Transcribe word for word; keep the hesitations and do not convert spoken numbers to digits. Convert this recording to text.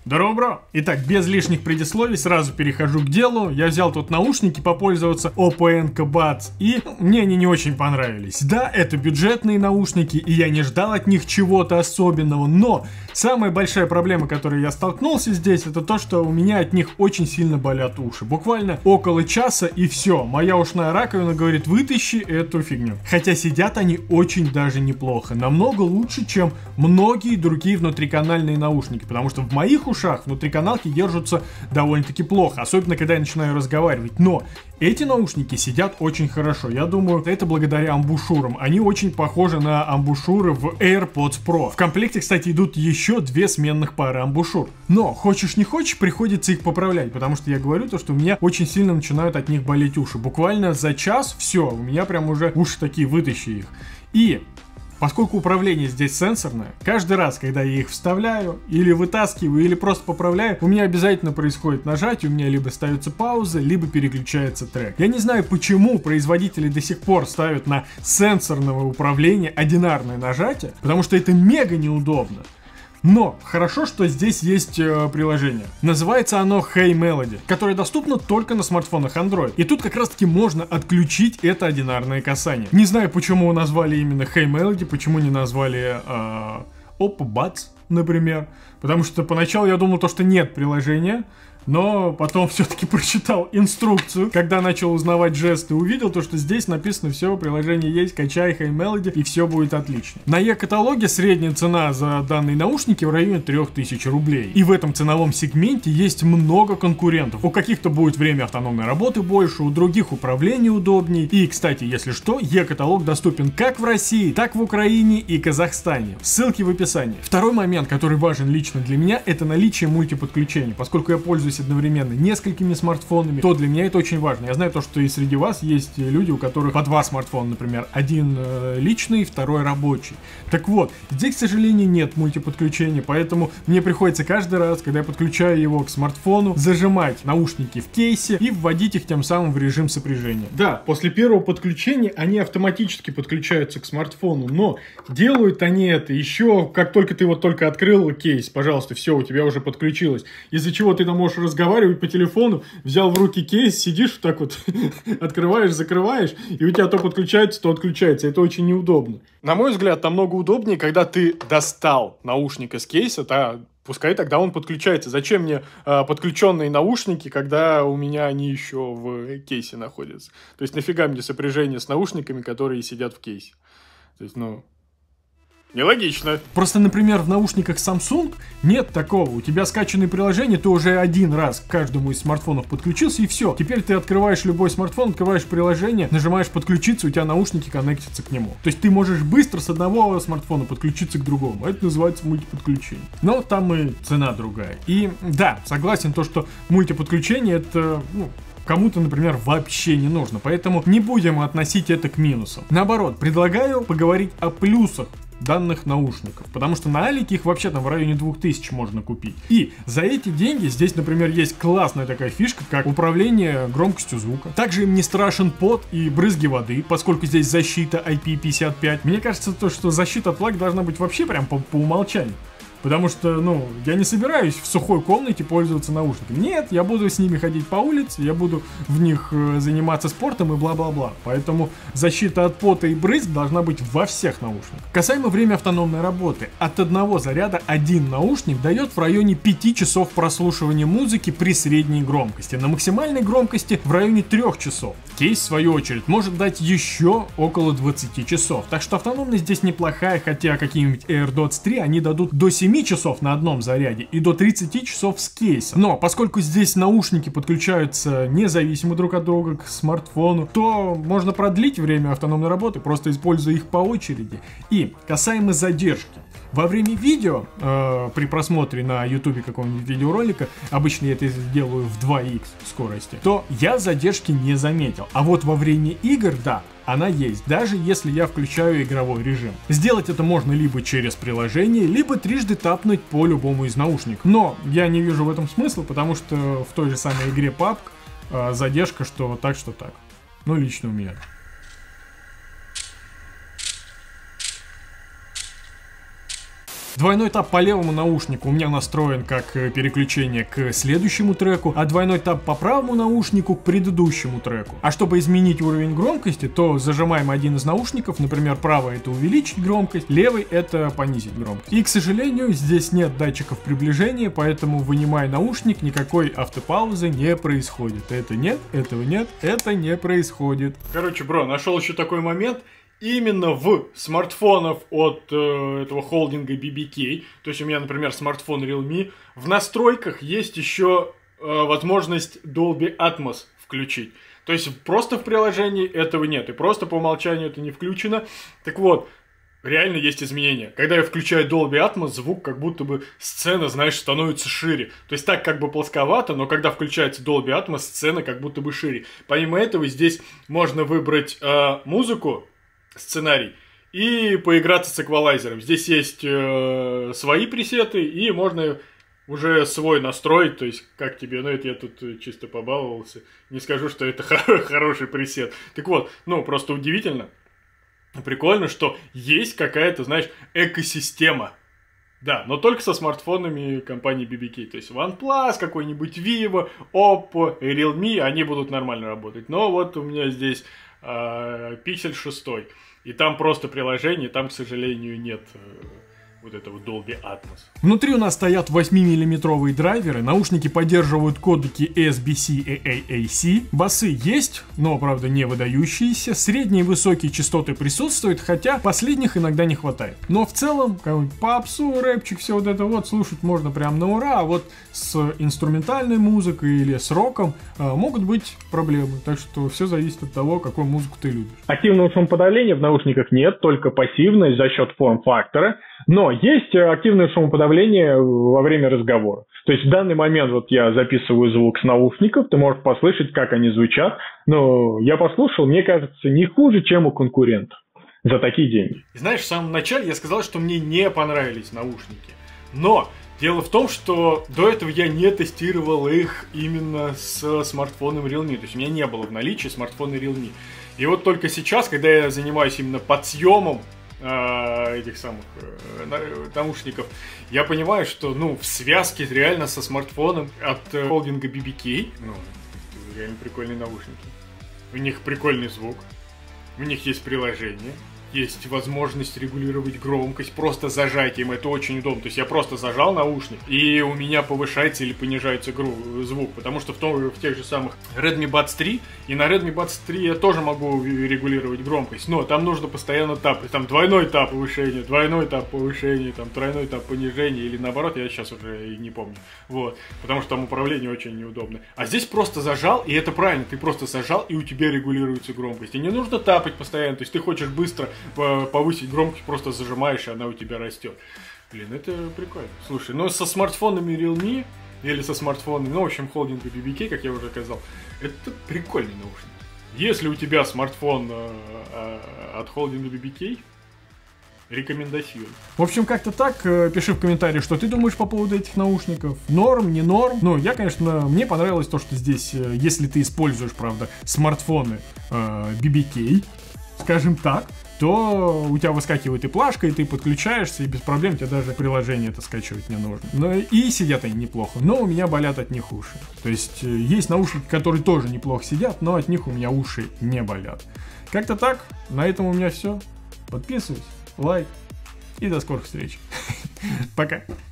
Добро! Итак, без лишних предисловий сразу перехожу к делу. Я взял тут наушники попользоваться Oppo Enco Buds, и мне они не очень понравились. Да, это бюджетные наушники, и я не ждал от них чего-то особенного, но самая большая проблема, с которой я столкнулся здесь, это то, что у меня от них очень сильно болят уши. Буквально около часа, и все. Моя ушная раковина говорит: вытащи эту фигню. Хотя сидят они очень даже неплохо. Намного лучше, чем многие другие внутриканальные наушники, потому что в моих ушах внутриканалки держатся довольно-таки плохо, особенно когда я начинаю разговаривать. Но эти наушники сидят очень хорошо. Я думаю, это благодаря амбушюрам. Они очень похожи на амбушюры в AirPods Pro. В комплекте, кстати, идут еще две сменных пары амбушюр. Но, хочешь не хочешь, приходится их поправлять, потому что я говорю то, что у меня очень сильно начинают от них болеть уши. Буквально за час все, у меня прям уже уши такие, вытащи их. И поскольку управление здесь сенсорное, каждый раз, когда я их вставляю, или вытаскиваю, или просто поправляю, у меня обязательно происходит нажатие, у меня либо ставится пауза, либо переключается трек. Я не знаю, почему производители до сих пор ставят на сенсорного управления одинарное нажатие, потому что это мега неудобно. Но хорошо, что здесь есть э, приложение. Называется оно Hey Melody, которое доступно только на смартфонах Android. И тут как раз таки можно отключить это одинарное касание. Не знаю, почему назвали именно Hey Melody, почему не назвали э, Oppo Buds, например. Потому что поначалу я думал, то, что нет приложения. Но потом все-таки прочитал инструкцию, когда начал узнавать жесты, увидел то, что здесь написано: все, приложение есть, качай Hey Melody, и все будет отлично. На e-каталоге средняя цена за данные наушники в районе трех тысяч рублей. И в этом ценовом сегменте есть много конкурентов. У каких-то будет время автономной работы больше, у других управление удобней. И, кстати, если что, e-каталог доступен как в России, так в Украине и Казахстане. Ссылки в описании. Второй момент, который важен лично для меня, это наличие мультиподключения. Поскольку я пользуюсь одновременно несколькими смартфонами, то для меня это очень важно. Я знаю то, что и среди вас есть люди, у которых по два смартфона, например, один э, личный, второй рабочий. Так вот, здесь, к сожалению, нет мультиподключения, поэтому мне приходится каждый раз, когда я подключаю его к смартфону, зажимать наушники в кейсе и вводить их тем самым в режим сопряжения. Да, после первого подключения они автоматически подключаются к смартфону, но делают они это еще, как только ты вот только открыл кейс, пожалуйста, все, у тебя уже подключилось. Из-за чего ты там можешь разговаривать по телефону, взял в руки кейс, сидишь вот так вот, открываешь, закрываешь, и у тебя то подключается, то отключается. Это очень неудобно. На мой взгляд, намного удобнее, когда ты достал наушник из кейса, то пускай тогда он подключается. Зачем мне э, подключенные наушники, когда у меня они еще в кейсе находятся? То есть нафига мне сопряжение с наушниками, которые сидят в кейсе? То есть, ну... Нелогично. Просто, например, в наушниках Samsung нет такого. У тебя скачанное приложение, ты уже один раз к каждому из смартфонов подключился, и все. Теперь ты открываешь любой смартфон, открываешь приложение, нажимаешь подключиться, у тебя наушники коннектятся к нему. То есть ты можешь быстро с одного смартфона подключиться к другому. Это называется мультиподключение. Но там и цена другая. И да, согласен, то, что мультиподключение это... Ну, кому-то, например, вообще не нужно. Поэтому не будем относить это к минусам. Наоборот, предлагаю поговорить о плюсах данных наушников, потому что на Алике их вообще там в районе двух тысяч можно купить. И за эти деньги здесь, например, есть классная такая фишка, как управление громкостью звука. Также им не страшен пот и брызги воды, поскольку здесь защита ай пи пятьдесят пять. Мне кажется, то, что защита от влаги должна быть вообще прям по, по умолчанию. Потому что, ну, я не собираюсь в сухой комнате пользоваться наушниками. Нет, я буду с ними ходить по улице, я буду в них э, заниматься спортом и бла-бла-бла. Поэтому защита от пота и брызг должна быть во всех наушниках. Касаемо времени автономной работы. От одного заряда один наушник дает в районе пяти часов прослушивания музыки при средней громкости. На максимальной громкости в районе трёх часов. Кейс, в свою очередь, может дать еще около двадцати часов. Так что автономность здесь неплохая, хотя какие-нибудь AirDots три они дадут до семи часов на одном заряде и до тридцати часов с кейсом. Но поскольку здесь наушники подключаются независимо друг от друга к смартфону, то можно продлить время автономной работы, просто используя их по очереди. И касаемо задержки. Во время видео, э, при просмотре на ютубе какого-нибудь видеоролика, обычно я это делаю в два икс скорости, то я задержки не заметил. А вот во время игр, да, она есть, даже если я включаю игровой режим. Сделать это можно либо через приложение, либо трижды тапнуть по любому из наушников. Но я не вижу в этом смысла, потому что в той же самой игре пабг э, задержка что так, что так. Ну, лично у меня. Двойной тап по левому наушнику у меня настроен как переключение к следующему треку, а двойной тап по правому наушнику к предыдущему треку. А чтобы изменить уровень громкости, то зажимаем один из наушников, например, правый это увеличить громкость, левый это понизить громкость. И, к сожалению, здесь нет датчиков приближения, поэтому, вынимая наушник, никакой автопаузы не происходит. Это нет, этого нет, это не происходит. Короче, бро, нашел еще такой момент. Именно в смартфонах от э, этого холдинга би би кей, то есть у меня, например, смартфон Realme, в настройках есть еще э, возможность Dolby Atmos включить. То есть просто в приложении этого нет, и просто по умолчанию это не включено. Так вот, реально есть изменения. Когда я включаю Dolby Atmos, звук как будто бы сцена, знаешь, становится шире. То есть так как бы плосковато, но когда включается Dolby Atmos, сцена как будто бы шире. Помимо этого здесь можно выбрать э, музыку, сценарий и поиграться с эквалайзером. Здесь есть э, свои пресеты, и можно уже свой настроить, то есть как тебе, ну это я тут чисто побаловался, не скажу, что это хороший пресет. Так вот, ну просто удивительно, прикольно, что есть какая-то, знаешь, экосистема. Да, но только со смартфонами компании би би кей. То есть OnePlus, какой-нибудь Vivo, Oppo, Realme, они будут нормально работать. Но вот у меня здесь э, Pixel шесть. И там просто приложение, там, к сожалению, нет э, вот этого Dolby Atmos. Внутри у нас стоят восьмимиллиметровые драйверы, наушники поддерживают кодеки эс би си и эй эй си, басы есть, но, правда, не выдающиеся, средние и высокие частоты присутствуют, хотя последних иногда не хватает. Но в целом, какой-нибудь попсу, рэпчик, все вот это вот слушать можно прям на ура, а вот с инструментальной музыкой или с роком э, могут быть проблемы, так что все зависит от того, какую музыку ты любишь. Активного шумоподавления в наушниках нет, только пассивность за счет форм-фактора. Но есть активное шумоподавление во время разговора. То есть в данный момент вот я записываю звук с наушников, ты можешь послышать, как они звучат. Но я послушал, мне кажется, не хуже, чем у конкурентов за такие деньги. Знаешь, в самом начале я сказал, что мне не понравились наушники. Но дело в том, что до этого я не тестировал их именно с смартфоном Realme. То есть у меня не было в наличии смартфона Realme. И вот только сейчас, когда я занимаюсь именно подсъемом этих самых э, наушников, я понимаю, что, ну, в связке реально со смартфоном от э, холдинга би би кей, ну, реально прикольные наушники. У них прикольный звук, у них есть приложение, есть возможность регулировать громкость, просто зажать им, это очень удобно. То есть я просто зажал наушник, и у меня повышается или понижается гру- звук, потому что в, том, в тех же самых Redmi Buds три, и на Redmi Buds три я тоже могу регулировать громкость, но там нужно постоянно тапать, там двойной тап повышения, двойной тап повышения, там тройной тап понижения, или наоборот, я сейчас уже и не помню, вот, потому что там управление очень неудобно. А здесь просто зажал, и это правильно, ты просто зажал, и у тебя регулируется громкость, и не нужно тапать постоянно, то есть ты хочешь быстро повысить громкость, просто зажимаешь, и она у тебя растет. Блин, это прикольно. Слушай, ну со смартфонами Realme или со смартфонами, ну, в общем, холдинга би би кей, как я уже сказал, это прикольный наушник. Если у тебя смартфон э, э, от холдинга би би кей, рекомендую. В общем, как-то так. Пиши в комментарии, что ты думаешь по поводу этих наушников. Норм, не норм. Ну, я, конечно, мне понравилось то, что здесь, если ты используешь, правда, смартфоны э, би би кей, скажем так, то у тебя выскакивает и плашка, и ты подключаешься, и без проблем тебе даже приложение это скачивать не нужно. Но и сидят они неплохо, но у меня болят от них уши. То есть есть наушники, которые тоже неплохо сидят, но от них у меня уши не болят. Как-то так, на этом у меня все. Подписывайся, лайк, и до скорых встреч. Пока.